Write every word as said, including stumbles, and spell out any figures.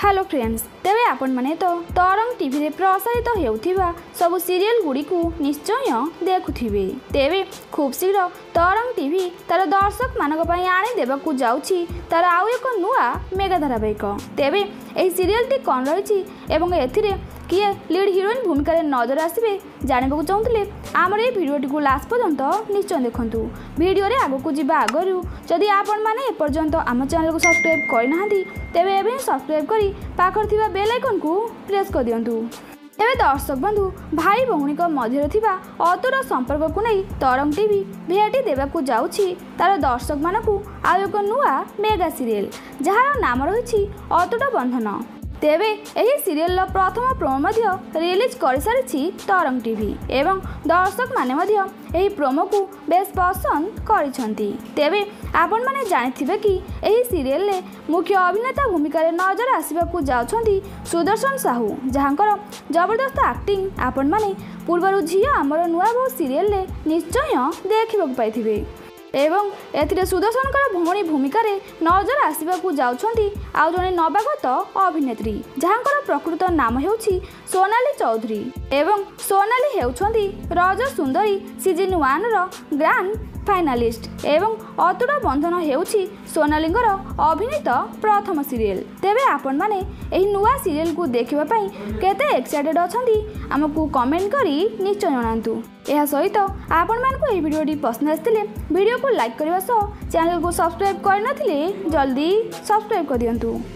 Hello friends, तेरे आपण माने तो तरंग टीवी रे प्रसारित हेउथिबा सब सीरियल गुडी को निश्चय देखुथिबे। तेबे खूब शीघ्र तरंग टीवी तार दर्शक मानक पई आनी देबाकू जाउछि तार आउ एक नुआ मेगा धारावाहिक। तेबे एही सीरियल टी कोन रहिछि एवं एथिरे किए लीड हिरोइन भूमिका नजर आसबे जानबा चाहूले आमर ये भिडियोटी को लास्ट पर्यंत निश्चय देखंतु। भिडियो रे आगो को जिबा आगरु जदि आपण माने एपर्यंत आम चैनल को सब्सक्राइब करनाहांती तेबे एबे सब्सक्राइब करी पाखर थिबा बेल आइकन को प्रेस कर दियंतु। एबे दर्शक बंधु भाई भौणी मध्य थिबा अतुट संपर्क को नहीं तरंग टीवी भेटी देबाकू जाउछि तार दर्शक मानकू आ एक नुआ मेगा सीरियल जहार नाम रही अतुट बंधन। तेबे एही सीरियल प्रथम प्रोमो मध्य रिलीज कर सारी तरंग टीवी एवं दर्शक माने मध्य एही प्रोमो को बेस पसंद करिसंती। तेबे आपण माने जानिथिबे कि एही सीरियल ले मुख्य अभिनेता भूमिका रे नजर आसीबाकू जाउछंती सुदर्शन साहू जहांकर जबरदस्त एक्टिंग आपण माने पूर्वरु झिया हमर नुआ बहु सीरियल ले निश्चय देखिबाकू पाइथिबे। एवं एथिरे सुदर्शनकर भौणी भूमिका रे नजर आसीबाकू जाउछंती आउ जने नवागत अभिनेत्री जहांकर प्रकृत नाम हेउछि सोनाली चौधरी एवं सोनाली हेउछंती रज सुंदरी सीजन वन रो ग्रांड फाइनालिस्ट एवं अतुट बंधन हेउछि सोनालींगर अभिनीत प्रथम सीरियल। तेबे आपण माने एही नुआ सीरियल को देखिबा पई केते एक्साइटेड अछंती हमकू कमेंट करी निश्चय जणांतु। एहा सहित आपण मानकू एही वीडियोटी पसंद आस्तिले वीडियो को लाइक करबा सह चैनल को सब्सक्राइब करनथिले जल्दी सब्सक्राइब कर दियंतु।